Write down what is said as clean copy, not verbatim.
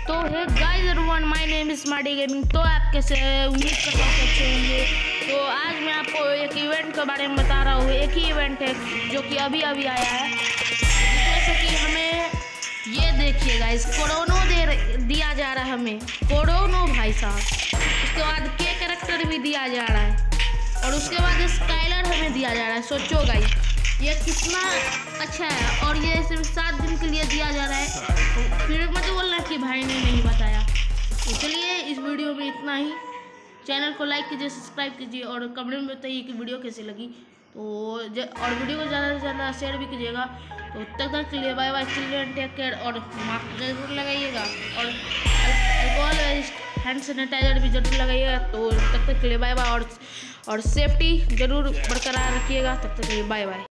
तो है guys everyone, my name is Smarty Gaming. तो आप कैसे हैं? उम्मीद करता हूँ अच्छे होंगे। तो आज मैं आपको एक इवेंट के बारे में बता रहा हूँ। एक ही इवेंट है जो कि अभी अभी आया है, जैसे कि हमें ये देखिए गाइस, कोरोनो दिया जा रहा है हमें, कोरोनो भाई साहब। उसके बाद के कैरेक्टर भी दिया जा रहा है और उसके बाद स्काइलर हमें दिया जा रहा है। सोचो गाइस, ये कितना अच्छा है। और ये सिर्फ 7 दिन के लिए दिया जा रहा है। फिर मत बोलना कि भाई ने नहीं बताया। तो चलिए, इस वीडियो में इतना ही। चैनल को लाइक कीजिए, सब्सक्राइब कीजिए और कमेंट में बताइए कि वीडियो कैसी लगी। तो और वीडियो को ज़्यादा से ज़्यादा शेयर भी कीजिएगा। तो तब तक के लिए bye bye, children take care और मास्क जरूर लगाइएगा और अल्कोहल हैंड सैनिटाइजर भी जरूर लगाइएगा। तो तब तक के लिए बाय बाय और सेफ्टी जरूर बरकरार रखिएगा। तब तक के लिए बाय बाय।